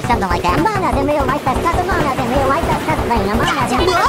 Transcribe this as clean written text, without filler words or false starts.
Something like that. Manas in real life, that's custom. Manas in real life, that's custom. Manas in real